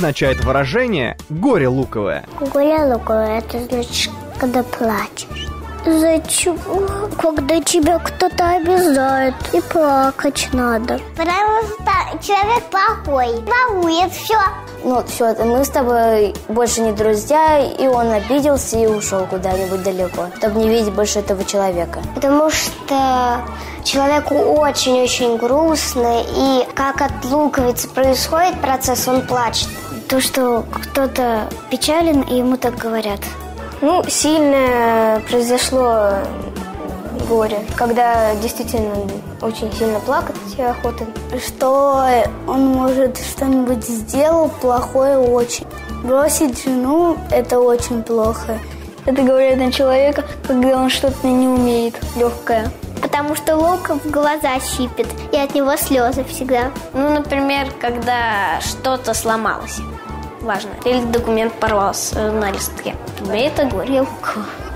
означает выражение «горе луковое»? Горе луковое, это значит, когда плачешь. Зачем? Когда тебя кто-то обижает, и плакать надо. Потому что человек плохой, ворует, все. Ну, все, мы с тобой больше не друзья, и он обиделся и ушел куда-нибудь далеко, чтобы не видеть больше этого человека. Потому что человеку очень-очень грустно, и как от луковицы происходит процесс, он плачет. То, что кто-то печален, и ему так говорят. Ну, сильное произошло горе, когда действительно очень сильно плакать охота. Что он, может, что-нибудь сделал плохое очень. Бросить жену – это очень плохо. Это говорят на человека, когда он что-то не умеет, легкое. Потому что лук в глаза щипет, и от него слезы всегда. Ну, например, когда что-то сломалось. Важно. Или документ порвался на листке. Это горе луковое.